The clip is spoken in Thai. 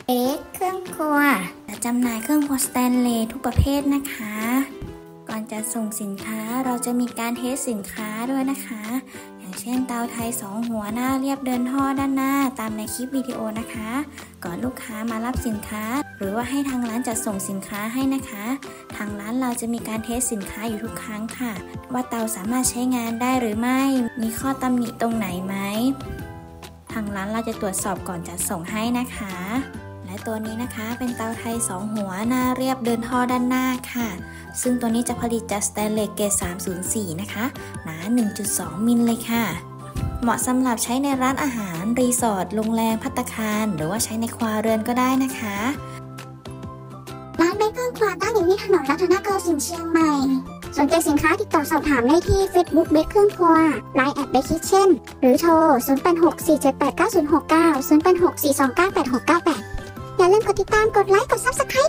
เอ็กเครื่องครัวและจำหน่ายเครื่องครัวสแตนเลสทุกประเภทนะคะก่อนจะส่งสินค้าเราจะมีการเทสสินค้าด้วยนะคะอย่างเช่นเตาไทย2หัวหน้าเรียบเดินท่อด้านหน้าตามในคลิปวิดีโอนะคะก่อนลูกค้ามารับสินค้าหรือว่าให้ทางร้านจัดส่งสินค้าให้นะคะทางร้านเราจะมีการเทสสินค้าอยู่ทุกครั้งค่ะว่าเตาสามารถใช้งานได้หรือไม่มีข้อตำหนิตรงไหนไหมทางร้านเราจะตรวจสอบก่อนจัดส่งให้นะคะและตัวนี้นะคะเป็นเตาไทย2หัวหน้าเรียบเดินท่อด้านหน้าค่ะซึ่งตัวนี้จะผลิตจากสแตนเลสเกรด304นะคะหนา 1.2 มิลเลยค่ะเหมาะสำหรับใช้ในร้านอาหารรีสอร์ทโรงแรมภัตตาคารหรือว่าใช้ในครัวเรือนก็ได้นะคะร้านเบเกอร์ครัวตั้งอยู่ที่ถนนรัตนโกสินทร์เชียงใหม่สนใจสินค้าติดต่อสอบถามได้ที่ Facebook เบเกอร์ครัว LINE @BakeKitchen หรือโทร 0864789069 0864298698 อย่าลืมกดติดตามกดไลค์กด Subscribe